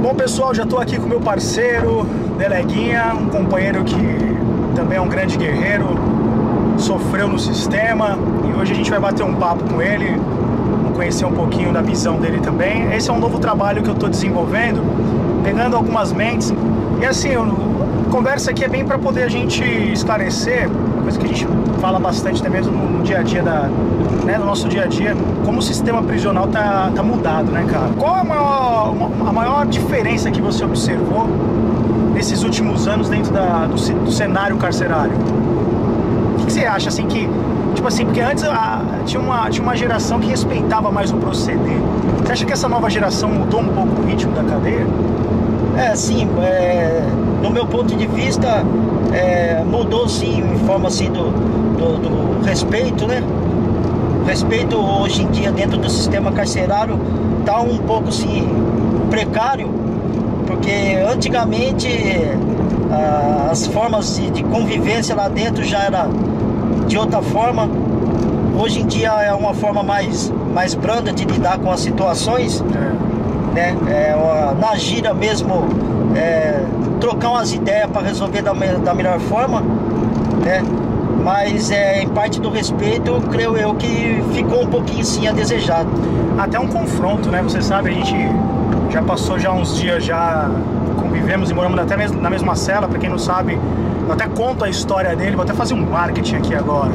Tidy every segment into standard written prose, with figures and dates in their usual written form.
Bom, pessoal, já estou aqui com meu parceiro Deleguinha, um companheiro que também é um grande guerreiro, sofreu no sistema, e hoje a gente vai bater um papo com ele, conhecer um pouquinho da visão dele também. Esse é um novo trabalho que eu estou desenvolvendo, pegando algumas mentes, e assim, a conversa aqui é bem para poder a gente esclarecer, uma coisa que a gente fala bastante até mesmo no dia a dia no nosso dia a dia, como o sistema prisional tá mudado, né, cara? Qual é a maior diferença que você observou nesses últimos anos dentro do cenário carcerário? O que você acha, assim, que... Tipo assim, porque antes tinha uma geração que respeitava mais o proceder. Você acha que essa nova geração mudou um pouco o ritmo da cadeia? Sim, no meu ponto de vista, mudou sim, em forma assim do respeito, né? O respeito hoje em dia dentro do sistema carcerário está um pouco assim, precário, porque antigamente as formas de convivência lá dentro já era de outra forma. Hoje em dia é uma forma mais branda de lidar com as situações, né? Na gíria mesmo, trocar umas ideias para resolver da melhor forma, né? Mas em parte do respeito, creio eu que ficou um pouquinho sim a desejar. Até um confronto, né? Você sabe, a gente já passou já uns dias, já convivemos e moramos até mesmo na mesma cela. Para quem não sabe, eu até conto a história dele, vou até fazer um marketing aqui agora.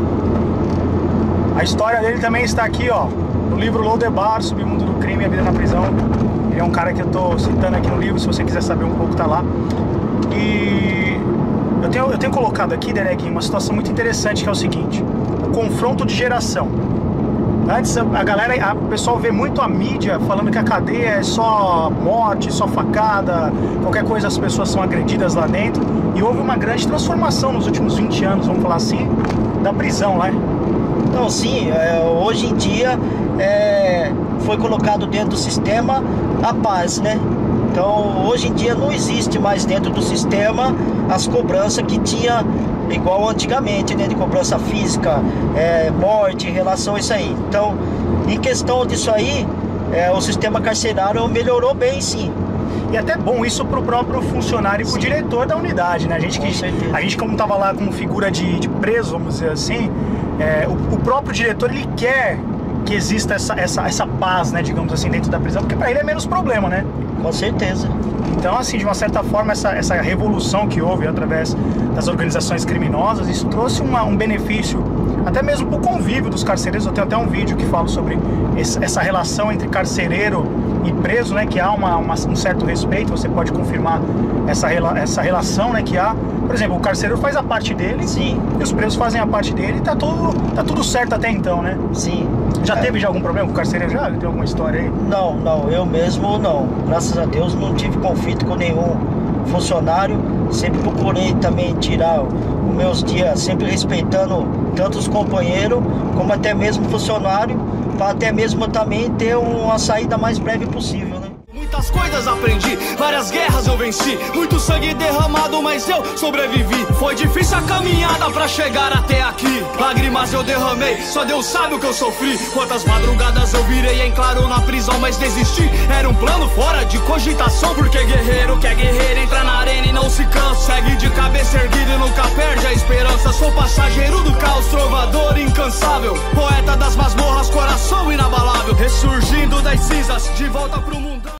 A história dele também está aqui, ó, no livro Lodebar, Submundo do Crime e a Vida na Prisão. Ele é um cara que eu tô citando aqui no livro, se você quiser saber um pouco, tá lá. E eu tenho colocado aqui, Deleguinho, uma situação muito interessante, que é o seguinte: o confronto de geração. Antes o pessoal vê muito a mídia falando que a cadeia é só morte, só facada, qualquer coisa as pessoas são agredidas lá dentro. E houve uma grande transformação nos últimos 20 anos, vamos falar assim, da prisão, né? Então sim, hoje em dia foi colocado dentro do sistema a paz, né? Então hoje em dia não existe mais dentro do sistema as cobranças que tinha igual antigamente, né? De cobrança física, morte, em relação a isso aí. Então, em questão disso aí, o sistema carcerário melhorou bem, sim. E até bom isso pro próprio funcionário e pro diretor da unidade, né? A gente como tava lá como figura de preso, vamos dizer assim, o próprio diretor, ele quer que exista essa paz, né, digamos assim, dentro da prisão, porque para ele é menos problema, né? Com certeza. Então, assim, de uma certa forma, essa revolução que houve através das organizações criminosas, isso trouxe um benefício, até mesmo para o convívio dos carcereiros. Eu tenho até um vídeo que fala sobre essa relação entre carcereiro e preso, né, que há um certo respeito. Você pode confirmar essa relação, né, que há. Por exemplo, o carcereiro faz a parte dele, sim, e os presos fazem a parte dele, e tá tudo certo até então, né? Sim. Já teve algum problema com o carcereiro? Já? Tem alguma história aí? Não, eu mesmo não. Graças a Deus não tive conflito com nenhum funcionário. Sempre procurei também tirar os meus dias, sempre respeitando tanto os companheiros como até mesmo funcionário, para até mesmo também ter uma saída mais breve possível, né? Muitas coisas aprendi, várias guerras eu venci, muito sangue derramado, mas eu sobrevivi. Foi difícil a caminhada pra chegar até aqui, lágrimas eu derramei, só Deus sabe o que eu sofri. Quantas madrugadas eu virei em claro na prisão, mas desisti. Era um plano fora de cogitação, porque guerreiro quer guerreiro, entra na arena e não se cansa. Segue de cabeça erguida e nunca perde a esperança. Sou passageiro do caos, trovador incansável, poeta das masmorras, coração inabalável, ressurgindo das cinzas, de volta pro mundo.